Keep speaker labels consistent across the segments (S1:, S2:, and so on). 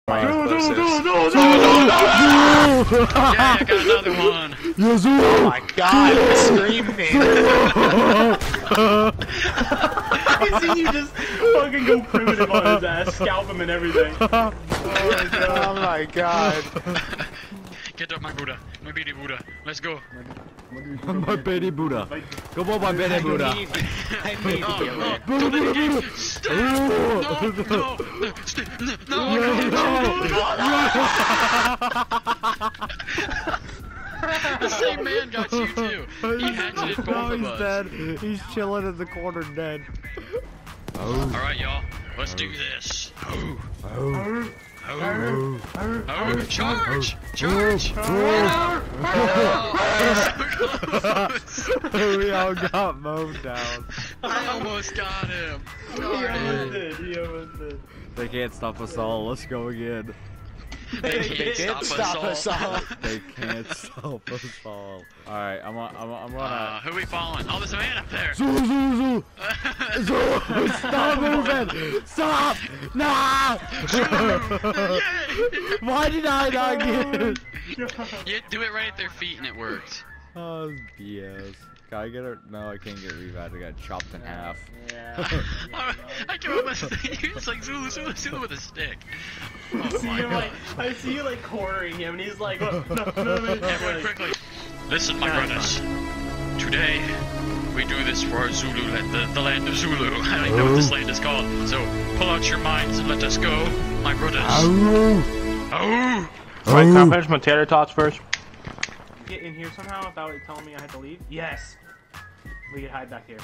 S1: No!
S2: Yeah, I got another one.
S1: Oh my god, I'm screaming.
S3: I see you just fucking go primitive on his ass, scalp him and everything.
S1: Oh my god.
S2: Get up, my Buddha. My baby Buddha. Let's go.
S4: My baby Buddha. Come on, my baby Buddha.
S1: I need to get rid.
S2: The same man got you too. He hatcheted both of
S4: He's
S2: us.
S4: dead. He's chilling in the corner dead.
S2: Alright, y'all. Let's do this. Charge! Charge!
S4: We all got mowed down.
S2: I almost got him.
S3: He almost did.
S4: They can't stop us all. Let's go again.
S2: They can't stop us all.
S4: They can't stop us all. Alright, I'm gonna.
S2: Who we following? Oh, there's a man up there.
S4: Zulu! Stop moving! Stop! Nah! Why did I not get it?
S2: You do it right at their feet and it works.
S4: Oh, BS. Can I get her? No, I can't get revived. I got chopped in half.
S3: Yeah.
S2: I came up with it's like Zulu with a stick.
S3: I see you like cornering him, and he's like, no.
S2: Everyone quickly. Listen, my brothers. Today, we do this for our Zulu land, the land of Zulu. I don't even know what this land is called. So, pull out your minds and let us go, my brothers. Oh!
S3: Right, can I finish my tater tots first? Get in here somehow without it telling me I had to leave? Yes! We can hide back here.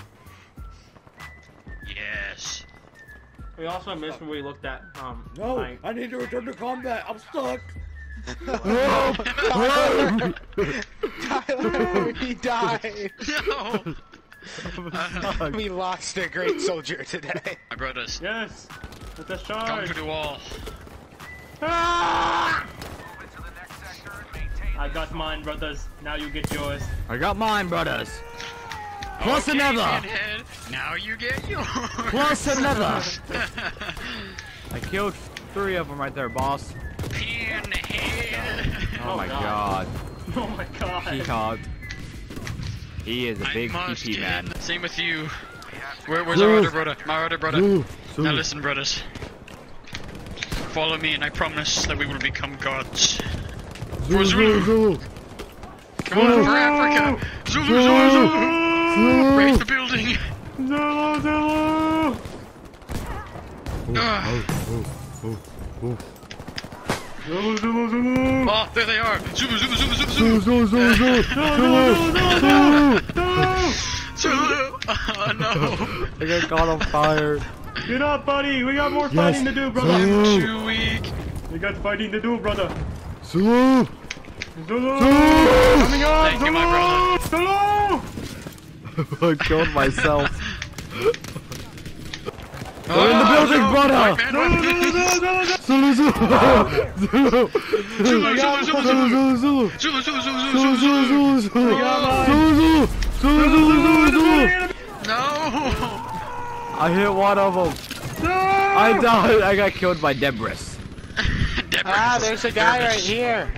S2: Yes.
S3: We also missed when we looked at,
S4: No!
S3: like...
S4: I need to return to combat! I'm stuck!
S1: Tyler, he died.
S2: No!
S1: We lost a great soldier today.
S2: My brothers,
S3: Yes! Let us
S2: come
S3: charge!
S2: to the wall.
S3: Ah! I got mine, brothers. Now you get yours.
S4: I got mine, brothers! Plus
S2: Okay,
S4: another!
S2: Pinhead, now you get yours.
S4: Plus another! I killed 3 of them right there, boss.
S2: Pinhead.
S4: Oh, my
S3: God.
S4: god.
S3: Oh my god.
S4: He hot. He is a big PP man.
S2: Same with you. Where's our other brother? My other brother. Now listen, brothers. Follow me and I promise that we will become gods. For Zulu! Come on, for Africa! Zulu! Raise the building!
S3: Zulu!
S2: Oh, there they are! Zulu! Oh no!
S4: I got caught on fire.
S3: Get up, buddy! We got more fighting to do, brother!
S2: I'm too weak!
S3: We got fighting to do, brother!
S4: Zulu!
S3: Zulu! Coming up!
S2: Thank you, my brother!
S3: Zulu!
S4: I killed myself. They're in the building, brother! Zulu!
S2: No!
S4: I hit one of them. I died. I got killed by Debris.
S1: Ah, there's a guy right here.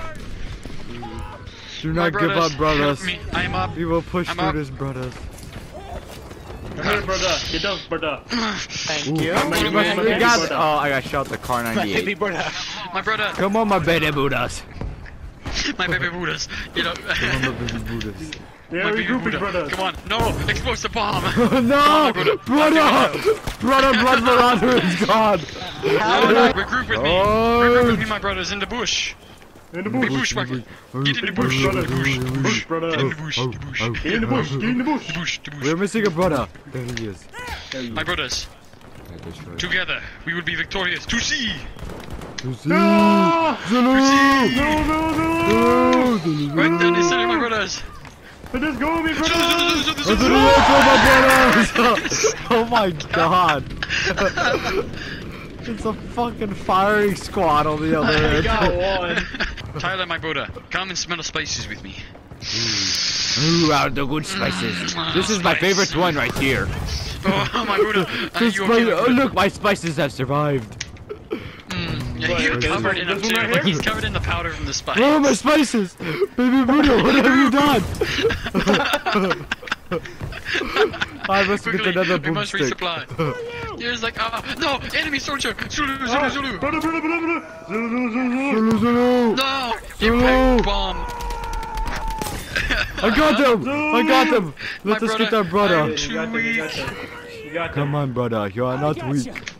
S4: Do not give up, brothers.
S2: Help me. I am up.
S4: We will push
S2: I'm
S4: through
S2: up.
S4: this, brothers.
S3: Come here, brother! Get up, brother!
S1: Thank you.
S4: We got. Oh, I got shot the car
S1: Baby
S4: 98.
S1: brother.
S2: My brother!
S4: Come on, my baby Buddhas.
S2: My baby Buddhas! Get up!
S4: Come on, my baby Buddhas.
S3: Yeah,
S2: My
S3: we
S2: baby
S3: grouping,
S2: Buddha!
S3: brother!
S2: Come on! No! Explosive bomb!
S4: No! Brother! Blood Marauder is gone!
S2: Regroup with me!
S4: Oh.
S2: Regroup with me, my brothers, in the bush!
S3: In the bush!
S2: Bush, Get in the bush!
S3: Brother.
S2: Bush!
S3: Bush, brother!
S2: Get in the bush! The bush!
S3: Get in the bush! Get in the bush!
S2: The bush! The
S4: We're
S2: bush!
S4: missing a brother. There he is.
S2: My brothers, together we will be victorious. To see!
S3: Ah!
S4: Zulu!
S2: Right down the center, my brothers!
S3: Let's go, me brother!
S4: Oh my god! It's a fucking firing squad on the other
S3: I
S4: end.
S3: got one!
S2: Tyler, my brother, come and smell the spices with me.
S4: Ooh, out the good spices. This is my favorite one right here.
S2: Oh, my brother!
S4: Oh, look, my spices have survived.
S2: Yeah, he's covered in them too. Like, he's covered in the powder from the spikes.
S4: Oh, my spices! Baby Bruno, what have you done? I must
S2: Quickly,
S4: get another
S2: we must
S4: boomstick.
S2: resupply. Here's like, no! Enemy soldier! Zulu! Zulu! Zulu!
S3: Brother, brother, brother, brother. Zulu, Zulu,
S4: Zulu, Zulu.
S2: No!
S4: Zulu.
S2: Impact bomb!
S4: I got them! I got them! Let
S2: My
S4: us get our brother.
S2: I'm
S3: You got
S2: too
S3: them, you got
S2: weak.
S3: them. You got them.
S4: Come on, brother. You are not weak.